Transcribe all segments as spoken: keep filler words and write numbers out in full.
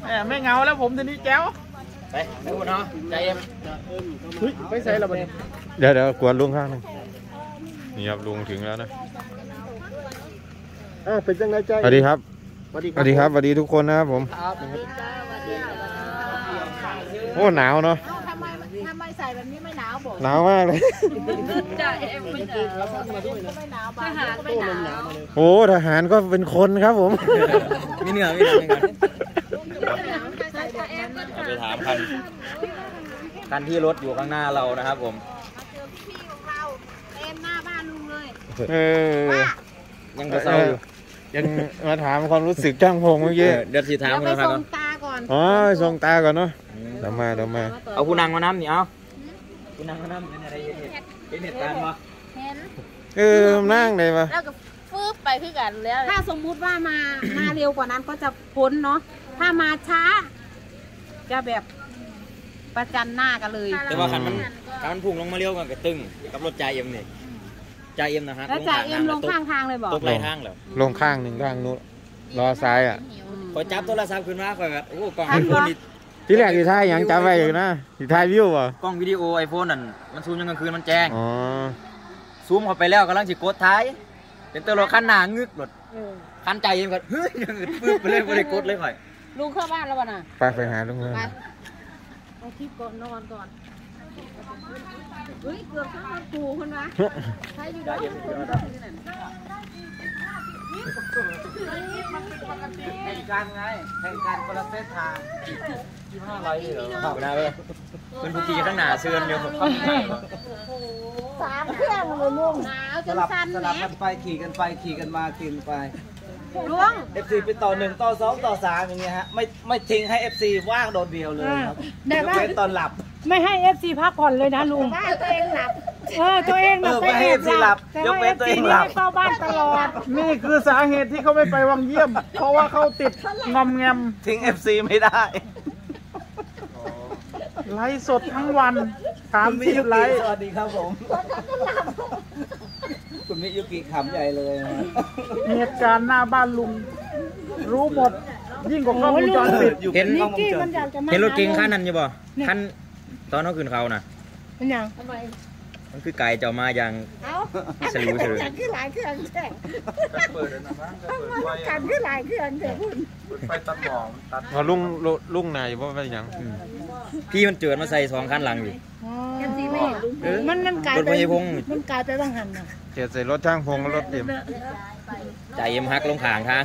ไม่เงาแล้วผมทีนี้แก้วไปดูเนาะใจเอ็มไม่ใส่เราไปเดี๋ยวเดี๋ยวกวนลุงข้างนึงนี่ครับลุงถึงแล้วนะอ่าเป็นจังไรใจสวัสดีครับสวัสดีครับสวัสดีทุกคนนะครับผมโอ้หนาวเนาะทำไมทำไมใส่แบบนี้ไม่หนาวบอกหนาวมากเลยจ่าเอ็มไม่หนาวไม่หนาวทหารก็ไม่หนาวโอ้ทหารก็เป็นคนครับผมมีเหนือมีเหนือไปถามคันคันที่รถอยู่ข้างหน้าเรานะครับผมพี่ของเราเต็มหน้าบ้านลุงเลยเออยังกระเซ้าอยู่ยังมาถามความรู้สึกจ้างพงเมื่อกี้เดี๋ยวสิถามกันนะครับส่งตาก่อนอ๋อส่งตาก่อนเนาะเดี๋ยวมาเดี๋ยวมาเอาคุณนางมาน้ำนี่เอาคุณนางมาน้ำเป็นอะไรเป็นเหตุการณ์วะเห็นเออนั่งเลยปะแล้วก็ฟืบไปคือกันแล้วถ้าสมมุติว่ามามาเร็วกว่านั้นก็จะพ้นเนาะถ้ามาช้าจะแบบประจันหน้ากันเลยแต่ว่าคันมันคันมันพุ่งลงมาเร็วกันกระตึงกับรถจ่าเอ็มนี่จ่าเอ็มนะฮะแล้วจ่าเอ็มลงข้างทางเลยบอกตกไหลทางแล้วลงข้างหนึ่งข้างนู้นรอซ้ายอ่ะคอยจับโทรศัพท์ขึ้นมาคอยแบบโอ้กล้องไอโฟนที่แรกอยู่ท้ายยังจับไว้อยู่นะอยู่ท้ายวิวป่ะกล้องวิดีโอไอโฟนนั่นมันซูมยังกลางคืนมันแจ้งอ๋อซูมเข้าไปแล้วกำลังจิกดท้ายเป็นตัวรถขั้นหนางึกรถขั้นใจเอ็มก็เฮ้ยยังอึดปึ๊บไปเลยไม่ได้กดเลยคอยลุงเข้าบ้านแล้ววะน่ะไปไปหาลุงเลยเอาคลิปก่อนนอนก่อนเฮ้ยเกือบทั้งวันปูคนวะใครอยู่ด้านบนแข่งกันไงแข่งกันคนละเส้นทางยี่ห้าร้อยเหรอขับหน้าไปเป็นผู้ขี่ข้างหน้าเชิญเดียวสามเครื่องเลยลุงหนาวจนสั่นสลับกันไปขี่กันไปขี่กันมาขี่กันไปลุงเอฟ ซี ไปต่อหนึ่งต่อสองต่อสามอย่างเงี้ยฮะไม่ไม่ทิ้งให้ เอฟ ซี ว่างโดดเดียวเลยครับยกเว้นตอนหลับไม่ให้ เอฟ ซี พักผ่อนเลยนะลุงตัวเองหลับเออตัวเองแบบไม่ให้ เอฟ ซี หลับยกเว้นตัวเองหลับเฝ้าบ้านตลอดนี่คือสาเหตุที่เขาไม่ไปวังเยี่ยมเพราะว่าเขาติดงอมแงมทิ้ง เอฟ ซี ไม่ได้ไลฟ์สดทั้งวันถามที่ไลฟ์สวัสดีครับผมคุณมิยุกิขำใหญ่เลยเหตุการณ์หน้าบ้านลุงรู้หมดยิ่งกว่ากล้องวงจรปิดเห็นเห็นรถเก๋งคันนั้นอยู่ป่ะคันตอนเขาขึ้นเขาน่ะมันยังมันคือไก่เจ้ามาอย่างสลูสลูคือหลายเครื่องแท้เปิดนะมั้งการคือหลายเครื่องแท้คุณไปตัดหมองตัดพอลุงลุงนายว่าเป็นยังพี่มันเจือมาใส่สองคันหลังอยู่มันมันกลายไปมันกลายไปบางหันน่ะเจือใส่รถช่างพงรถเอ็มจ่ายเอ็มฮักลงขางทาง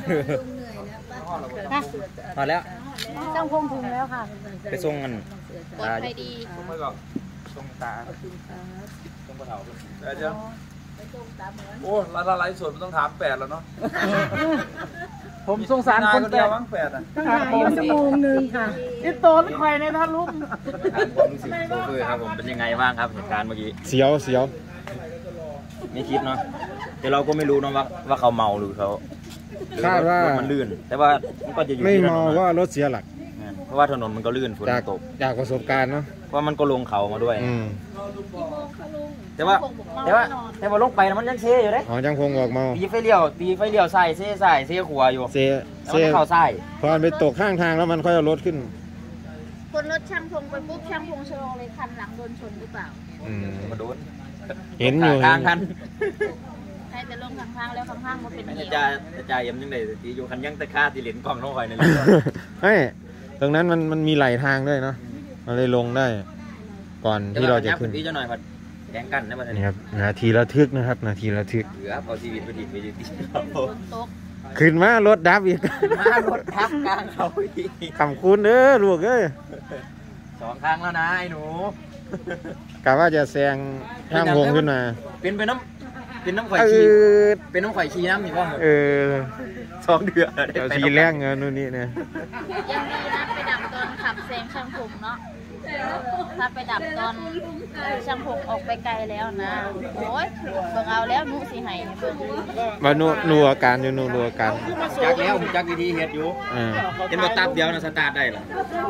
พอแล้วช่างพงถึงแล้วค่ะไปส่งกันปลอดภัยดีส่งตาส่งกระเถาแต่เจ้าโอ้ร้านไลฟ์สดมันต้องถามแปดแล้วเนาะผมสงสารคนเดียวมั้งแปดอ่ะชั่วโมงนึงค่ะนี่โตนคอยในท่านลุงความรู้สึกโชเฟอร์ครับผมเป็นยังไงบ้างครับเหตุการณ์เมื่อกี้เสียวเสียวไม่คิดเนาะแต่เราก็ไม่รู้นะว่าว่าเขาเมาหรือเขาคาดว่ามันลื่นแต่ว่ามันก็จะอยู่ไม่เมาว่ารถเสียหลักเพราะว่าถนนมันก็ลื่นฝนตกจากประสบการณ์เนาะเพราะมันก็ลงเขามาด้วยแต่ว่าแต่ว่าแต่ว่าลงไปมันยังเซ่อยู่เลยอ๋อจังพงบอกเมาตีไฟเลี้ยวตีไฟเลี้ยวใส่เซ่ใส่เซ่ขวาอยู่เซ่เซ่เข้าใส่พอไปตกข้างทางแล้วมันค่อยเอารถขึ้นคนรถช่างพงไปปุ๊บช่างพงชะลอเลยคันหลังโดนชนหรือเปล่าอืมมาโดนเห็นอยู่ทางคันใช่แต่ลงข้างๆแล้วข้างๆมันเป็นเหวจะจะยังยังไงตีอยู่คันยังตะค่าตีเหรียญกล่องน้องคอยนี่เฮ้ยตรงนั้นมันมันมีไหลทางด้วยเนาะมันเลยลงได้ก่อนที่เราจะขึ้นพี่เจ้าหน่อยพัดแข่งกันนะนี่ครับนาทีระทึกนะครับนาทีระทึกเหลือเอาชีวิตไปดิบไปดิบขึ้นมารถดับอีกมารถทับกลางเขาอีกคำคุณเด้อลูกเอ้ยสองครั้งแล้วนะไอ้หนูกะว่าจะแซงข้ามวงขึ้นมาเป็นเป็นน้ำเป็นน้ำข่อยชีเป็นน้ำข่อยชีน้ำอีกว่าเออสองเดือนเดี๋ยวชีแรงเงินนู่นนี่เนี่ยยังดีนะไปดับตอนขับแซงช่างผมเนาะถ้าไปดับตอนช่างผมออกไปไกลแล้วนะโอ้ยเบิ่งเอาแล้วนุสิให้เบิ่งมาหนูหนูอาการอยู่หนูดูอาการจักแล้วผมจักวิธีเฮ็ดอยู่เป็นมาตับเดียวนะสตาร์ทได้หรอ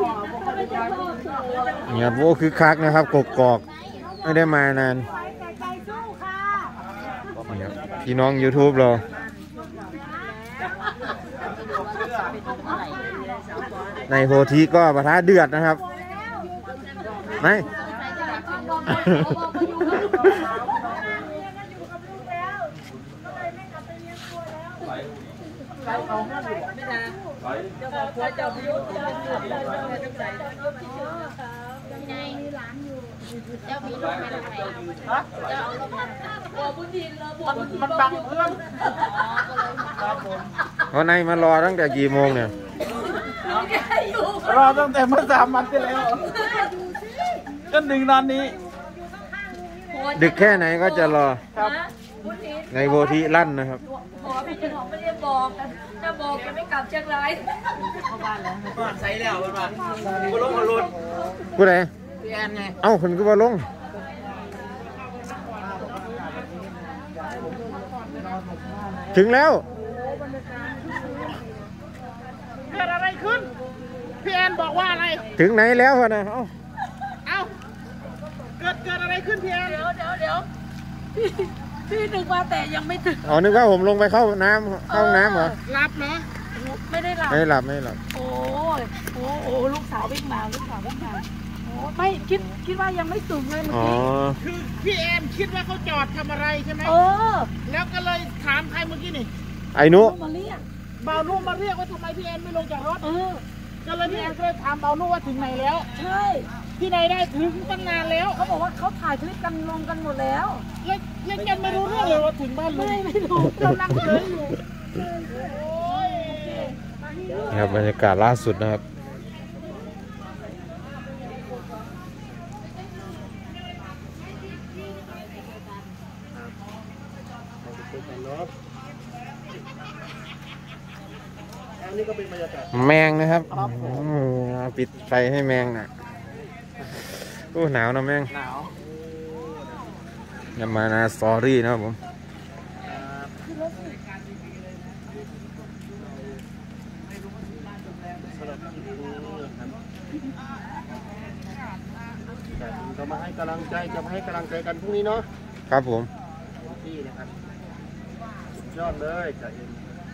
เนี่ยโว้คือคักนะครับกกอกไม่ได้มานานพี่น้อง ยูทูบ เราในโพธิก็ปะทะเดือดนะครับไม่เจ้ามีลูกไหมล่ะไหมเจ้าเอาลูกมามันบังเพื่อนเอาในมารอตั้งแต่กี่โมงเนี่ยรอตั้งแต่เมื่อสามวันที่แล้วจนถึงตอนนี้ดึกแค่ไหนก็จะรอครับในโพธิลั่นนะครับหมอพี่จะบอกไม่ได้บอกจะบอกจะไม่กลับเชียงรายใส่แล้วมันว่าบ่ลงมาลุ้นผู้ใดพี่แอนไงเอ้าคนก็มาลง ถึงแล้วเกิดอะไรขึ้นพี่แอนบอกว่าอะไรถึงไหนแล้ววะนะเอ้าเอ้าเกิดเกิดอะไรขึ้นพี่แอนเดี๋ยวเดี๋ยวเดี๋ยวพี่พี่นึกว่าแต่ยังไม่ถึงอ๋อนึกว่าผมลงไปเข้าน้ำเข้าห้องน้ำเหรอรับเหรอไม่ได้หลับไม่หลับไม่หลับโอ้ยโอ้โอ้ลูกสาววิ่งมาลูกสาววิ่งมาโอ้ไม่คิดคิดว่ายังไม่ถึงเลยเมื่ออ๋อกี้คือพี่แอนคิดว่าเขาจอดทำอะไรใช่ไหมเออแล้วก็เลยถามใครเมื่อกี้นี่ไอ้นุมาเรียกบ่าวนุ่มมาเรียกว่าทำไมพี่แอนไม่ลงจากรถเออก็เลยพี่แอนก็เลยถามบ่าวนุ่มว่าถึงไหนแล้วใช่ที่ไหนได้ถึงตั้งนานแล้วเขาบอกว่าเขาถ่ายคลิปกันลงกันหมดแล้วแล้วแล้วแกไม่รู้เรื่องเลยว่าถึงบ้านลุงไม่ไม่รู้เรานั่งเฉยอยู่โอ้ยนี่ครับบรรยากาศล่าสุดนะครับอันนี้ก็เป็นบรรยากาศแมงนะครับอืมปิดไฟให้แมงน่ะโอ้หนาวนะแมงหนาวอย่ามานาสตอรี่นะครับผมจะมาให้กำลังใจจะมาให้กำลังใจกันพรุ่งนี้เนาะครับผมเต็มที่นะครับสุดยอดเลยจ่าเอ็ม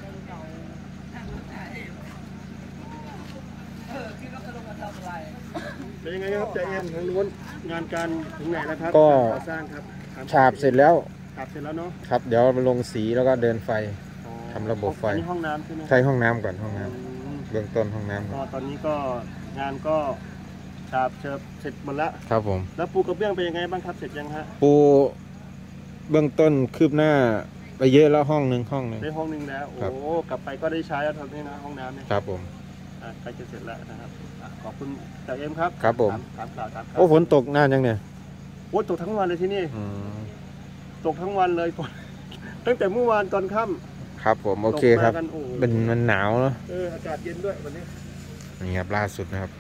เป็นยังไงครับจ่าเอ็มทางนู้นงานการถึงไหนแล้วครับก็ก่อสร้างครับฉาบเสร็จแล้วฉาบเสร็จแล้วเนาะครับ เดี๋ยวลงสีแล้วก็เดินไฟอ๋อทำระบบไฟอันนี้ห้องน้ำใช่ไหมใช้ห้องน้ำก่อนห้องน้ำอืมเบื้องต้นห้องน้ำก่ก็อนตอนนี้ก็งานก็ฉาบเชิบเสร็จหมดแล้วครับผมแล้วปูกระเบื้องเป็นยังไงบ้างครับเสร็จยังฮะปูเบื้องต้นคืบหน้าไปเยอะแล้วห้องหนึ่งห้องหนึ่งได้ห้องหนึงแล้วครับโอ้กลับไปก็ได้ใช้แล้วทำนี่นะห้องน้ำเนี่ยครับผมอ่ะใกล้จะเสร็จแล้วนะครับอ่ะขอบคุณจ่าเอ็มครับครับผมถามถามข่าวถามข่าวโอ้ฝนตกนานยังเนี่ยโอ้ตกทั้งวันเลยที่นี่อืมตกทั้งวันเลยฝน ตั้งแต่เมื่อวานตอนค่ครับผมำโอเคครับตกมากันโอ้เป็นมันหนาวเนาะเอออากาศเย็นด้วยวันนี้นี่ครับล่าสุดนะครับ